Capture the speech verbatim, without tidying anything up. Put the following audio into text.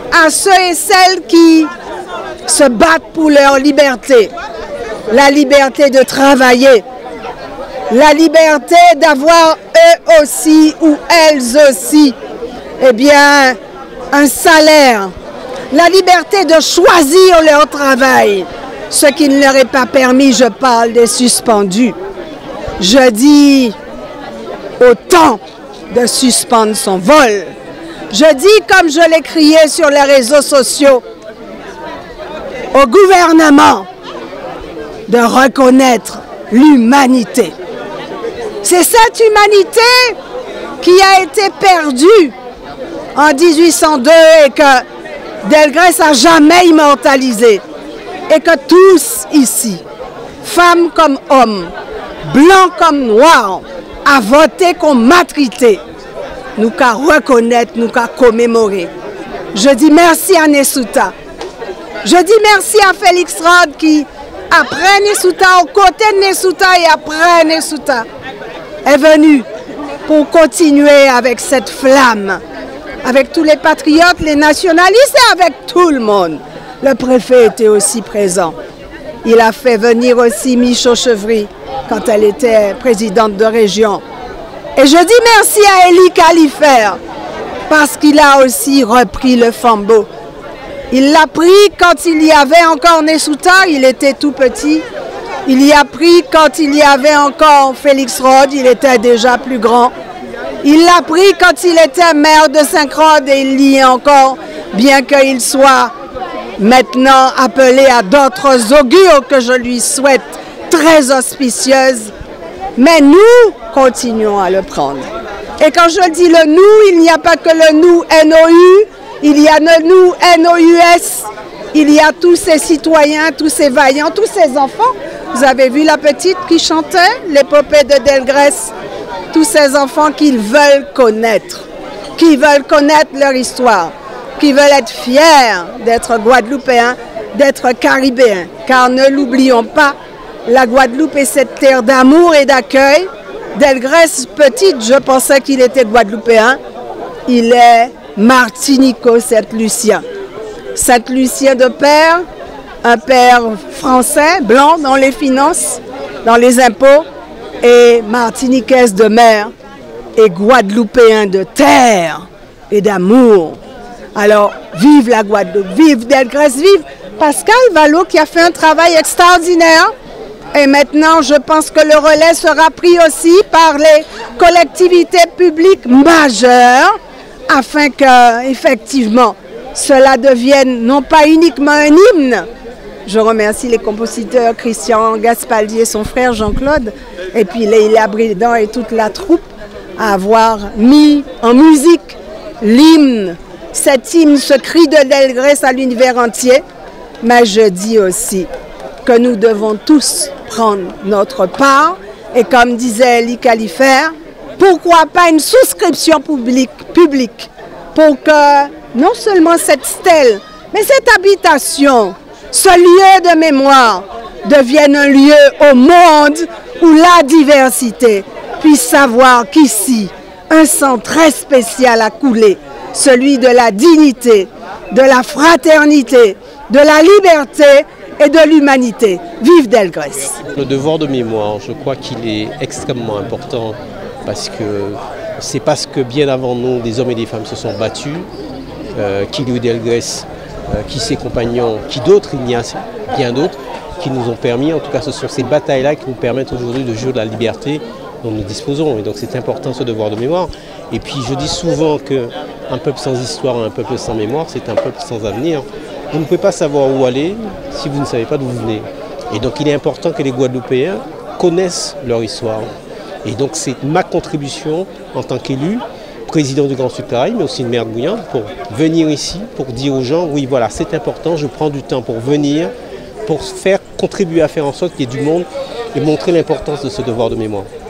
à ceux et celles qui se battent pour leur liberté. La liberté de travailler, la liberté d'avoir eux aussi ou elles aussi, eh bien, un salaire, la liberté de choisir leur travail, ce qui ne leur est pas permis, je parle des suspendus. Je dis au temps de suspendre son vol. Je dis, comme je l'ai crié sur les réseaux sociaux, au gouvernement de reconnaître l'humanité. C'est cette humanité qui a été perdue en mille huit cent deux et que Delgrès a jamais immortalisé. Et que tous ici, femmes comme hommes, blancs comme noirs, a voté qu'on matrité, nous qu'à reconnaître, nous qu'à commémorer. Je dis merci à Nesouta. Je dis merci à Félix Rod qui, après Nesouta, aux côtés de Nesouta et après Nesouta, est venu pour continuer avec cette flamme, avec tous les patriotes, les nationalistes et avec tout le monde. Le préfet était aussi présent. Il a fait venir aussi Michaud Chevry quand elle était présidente de région. Et je dis merci à Élie Califfer parce qu'il a aussi repris le flambeau. Il l'a pris quand il y avait encore Nesouta, il était tout petit. Il y a pris quand il y avait encore Félix Rod, il était déjà plus grand. Il l'a pris quand il était maire de Saint-Claude et il y est encore, bien qu'il soit maintenant appelé à d'autres augures que je lui souhaite très auspicieuses. Mais nous continuons à le prendre. Et quand je dis le nous, il n'y a pas que le nous N O U, il y a le nous N O U S, il y a tous ces citoyens, tous ces vaillants, tous ces enfants. Vous avez vu la petite qui chantait l'épopée de Delgrès, tous ces enfants qui veulent connaître, qui veulent connaître leur histoire, qui veulent être fiers d'être guadeloupéens, d'être caribéens. Car ne l'oublions pas, la Guadeloupe est cette terre d'amour et d'accueil. Delgrès, petite, je pensais qu'il était guadeloupéen. Il est martinico-saint-lucien. Saint-lucien de père, un père français, blanc dans les finances, dans les impôts, et martiniquaise de mère, et guadeloupéen de terre et d'amour. Alors, vive la Guadeloupe, vive Delgrès, vive Pascal Vallot qui a fait un travail extraordinaire. Et maintenant, je pense que le relais sera pris aussi par les collectivités publiques majeures afin que, effectivement, cela devienne non pas uniquement un hymne. Je remercie les compositeurs Christian Gaspaldi et son frère Jean-Claude, et puis Leila Bridan et toute la troupe à avoir mis en musique l'hymne. Cet hymne, ce cri de Delgrès à l'univers entier. Mais je dis aussi que nous devons tous prendre notre part. Et comme disait Élie Califfer, pourquoi pas une souscription publique, publique pour que non seulement cette stèle, mais cette habitation, ce lieu de mémoire devienne un lieu au monde où la diversité puisse savoir qu'ici, un sang très spécial a coulé, celui de la dignité, de la fraternité, de la liberté et de l'humanité. Vive Delgrès. Le devoir de mémoire, je crois qu'il est extrêmement important parce que c'est parce que bien avant nous, des hommes et des femmes se sont battus, euh, qu'il y a eu Delgrès, euh, qui ses compagnons, qui d'autres, il y a bien d'autres, qui nous ont permis, en tout cas ce sont ces batailles-là qui nous permettent aujourd'hui de jouir de la liberté dont nous disposons. Et donc c'est important ce devoir de mémoire. Et puis je dis souvent qu'un peuple sans histoire, un peuple sans mémoire, c'est un peuple sans avenir. Vous ne pouvez pas savoir où aller si vous ne savez pas d'où vous venez. Et donc il est important que les Guadeloupéens connaissent leur histoire. Et donc c'est ma contribution en tant qu'élu, président du Grand Sud Caraïbes, mais aussi le maire de Guyane, pour venir ici, pour dire aux gens, oui voilà, c'est important, je prends du temps pour venir, pour faire contribuer à faire en sorte qu'il y ait du monde et montrer l'importance de ce devoir de mémoire.